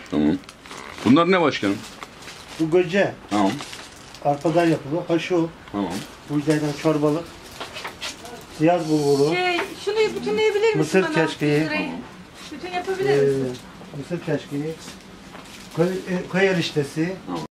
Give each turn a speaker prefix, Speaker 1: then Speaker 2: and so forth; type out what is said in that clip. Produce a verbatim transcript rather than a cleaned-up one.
Speaker 1: Tamam. Bunlar ne başkanım?
Speaker 2: Bu göce.
Speaker 1: Tamam.
Speaker 2: Arpadan yapılıyor. Ha şu.
Speaker 1: Tamam.
Speaker 2: Buğdaydan çorbalık. Siyaz bulguru.
Speaker 3: Şey, şunu bütünleyebilir misin
Speaker 2: Mısır
Speaker 3: bana?
Speaker 2: keşkeği.
Speaker 3: Şurayı Bütün yapabilir
Speaker 2: E,
Speaker 3: misin?
Speaker 2: mısır keşkeği. Köy, e, köy eriştesi.
Speaker 1: Tamam.